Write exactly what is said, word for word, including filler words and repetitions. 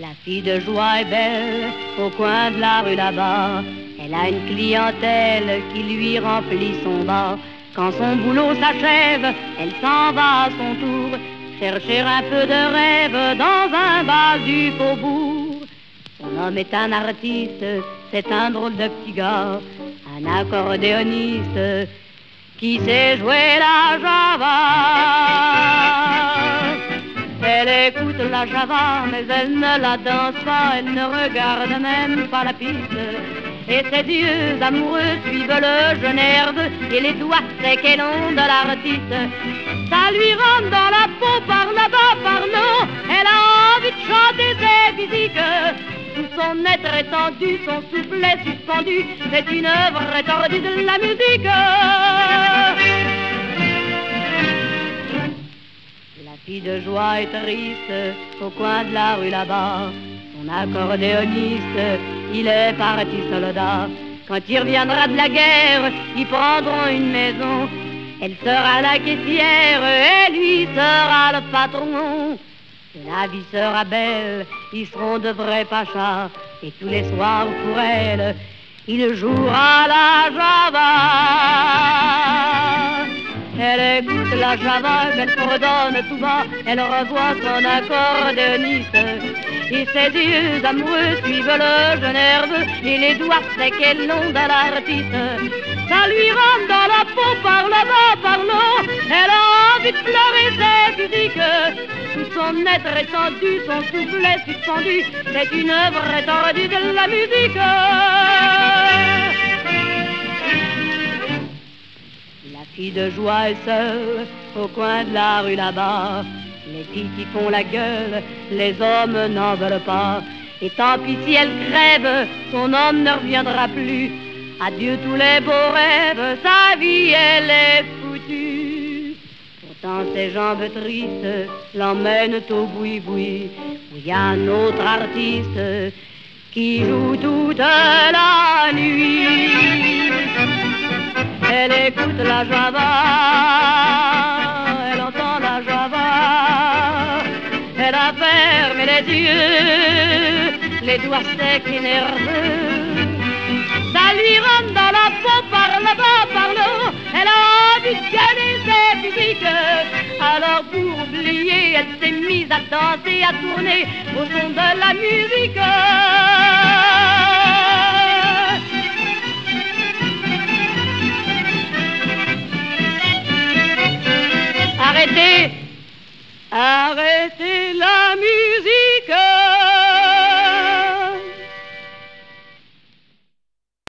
La fille de joie est belle au coin de la rue là-bas. Elle a une clientèle qui lui remplit son bar. Quand son boulot s'achève, elle s'en va à son tour chercher un peu de rêve dans un bal du faubourg. Son homme est un artiste, c'est un drôle de petit gars, un accordéoniste qui sait jouer la java. Elle écoute la java, mais elle ne la danse pas, elle ne regarde même pas la piste. Et ses yeux amoureux suivent le jeune nerveux et les doigts secs et longs de l'artiste. Ça lui rentre dans la peau par là-bas, par là. Elle a envie de chanter ses physiques. Tout son être étendu, son souffle est suspendu. C'est une œuvre étendue de la musique. La fille de joie est triste au coin de la rue là-bas. Son accordéoniste, il est parti soldat. Quand il reviendra de la guerre, ils prendront une maison. Elle sera la caissière et lui sera le patron. La vie sera belle, ils seront de vrais pachas. Et tous les soirs pour elle, il jouera la java. Elle écoute la java, elle fredonne tout bas. Elle revoit son accordéoniste. Et ses yeux amoureux suivent le jeune nerveux et les doigts secs et longs de l'artiste. Ça lui rentre dans la peau par là-bas, par là. Elle a envie de pleurer ses physiques. Tout son être étendu, son souffle est suspendu. C'est une œuvre étendue de la musique. La fille de joie est seule au coin de la rue là-bas. Les filles qui font la gueule, les hommes n'en veulent pas. Et tant pis si elle crève, son homme ne reviendra plus. Adieu tous les beaux rêves, sa vie elle est foutue. Pourtant ses jambes tristes l'emmènent au boui-boui, où il y a un autre artiste qui joue toute la nuit. Elle écoute la java, elle entend la java. Elle a fermé les yeux, les doigts secs et nerveux. Ça lui rentre dans la peau par là-bas, par là. Elle a envie de gagner ses physiques. Alors pour oublier, elle s'est mise à danser, à tourner au son de la musique. Arrêtez, arrêtez.